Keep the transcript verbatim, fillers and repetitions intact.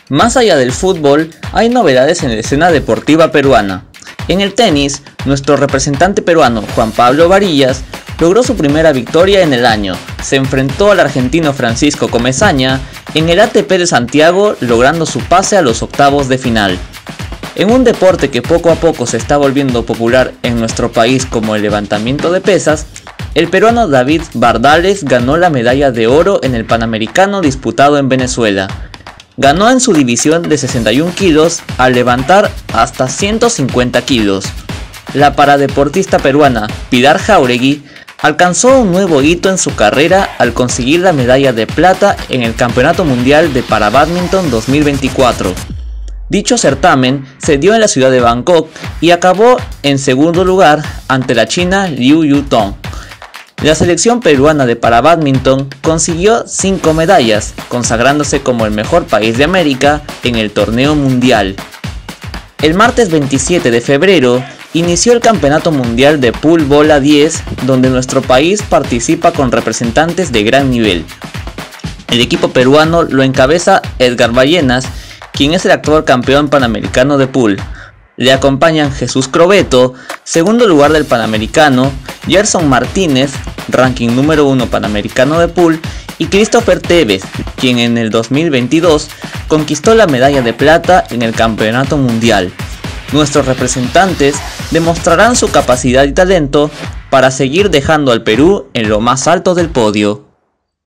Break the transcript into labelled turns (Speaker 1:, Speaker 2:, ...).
Speaker 1: Más allá del fútbol, hay novedades en la escena deportiva peruana. En el tenis, nuestro representante peruano, Juan Pablo Varillas, logró su primera victoria en el año. Se enfrentó al argentino Francisco Comesaña en el A T P de Santiago, logrando su pase a los octavos de final. En un deporte que poco a poco se está volviendo popular en nuestro país como el levantamiento de pesas, el peruano David Bardales ganó la medalla de oro en el Panamericano disputado en Venezuela. Ganó en su división de sesenta y un kilos al levantar hasta ciento cincuenta kilos. La paradeportista peruana Pilar Jáuregui alcanzó un nuevo hito en su carrera al conseguir la medalla de plata en el Campeonato Mundial de Parabádminton dos mil veinticuatro. Dicho certamen se dio en la ciudad de Bangkok y acabó en segundo lugar ante la china Liu Yutong. La selección peruana de parabádminton consiguió cinco medallas, consagrándose como el mejor país de América en el torneo mundial. El martes veintisiete de febrero inició el Campeonato Mundial de Pool Bola diez, donde nuestro país participa con representantes de gran nivel. El equipo peruano lo encabeza Edgar Ballenas, quien es el actual campeón panamericano de pool. Le acompañan Jesús Crobeto, segundo lugar del Panamericano, Gerson Martínez, ranking número uno Panamericano de pool, y Christopher Tevez, quien en el dos mil veintidós conquistó la medalla de plata en el Campeonato Mundial. Nuestros representantes demostrarán su capacidad y talento para seguir dejando al Perú en lo más alto del podio.